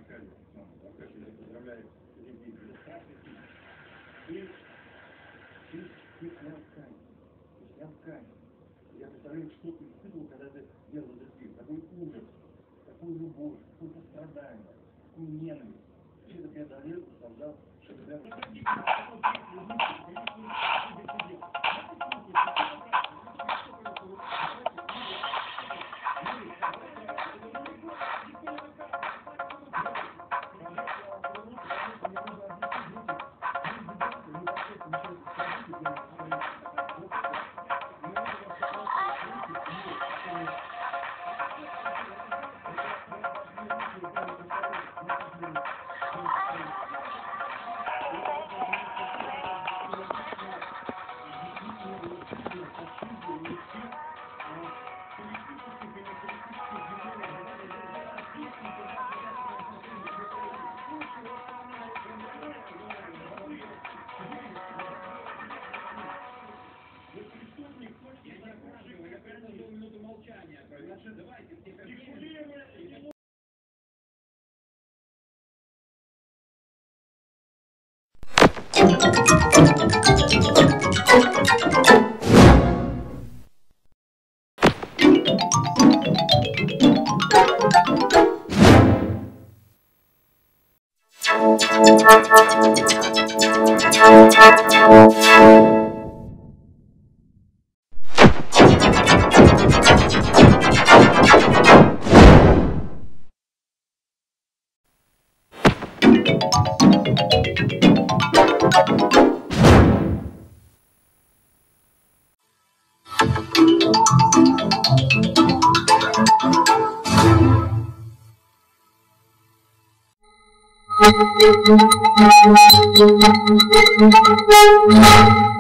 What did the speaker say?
Аркадий, я поздравляю людей. Ты снял ткань. Ты снял ткань. Я представляю, что ты испытывал, когда ты делал этот фильм. Такой ужас, такую любовь, такое сострадание, такую ненависть. Все это преодолел и создал шедевр. Thank you.